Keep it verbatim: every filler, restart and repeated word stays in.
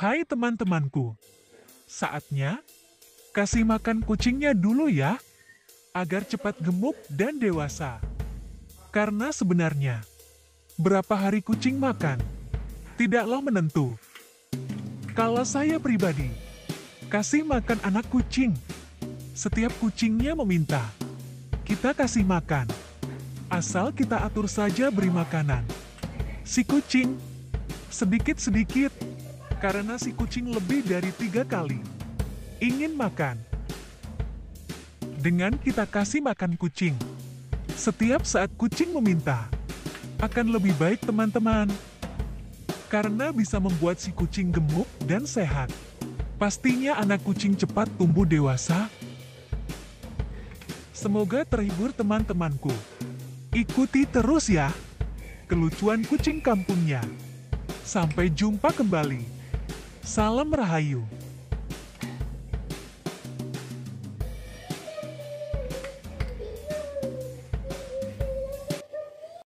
Hai teman-temanku, saatnya kasih makan kucingnya dulu ya, agar cepat gemuk dan dewasa. Karena sebenarnya, berapa hari kucing makan, tidaklah menentu. Kalau saya pribadi, kasih makan anak kucing. Setiap kucingnya meminta, kita kasih makan. Asal kita atur saja beri makanan. Si kucing, sedikit-sedikit, karena si kucing lebih dari tiga kali ingin makan. Dengan kita kasih makan kucing, setiap saat kucing meminta, akan lebih baik teman-teman. Karena bisa membuat si kucing gemuk dan sehat. Pastinya anak kucing cepat tumbuh dewasa. Semoga terhibur teman-temanku. Ikuti terus ya kelucuan kucing kampungnya. Sampai jumpa kembali. Salam Rahayu.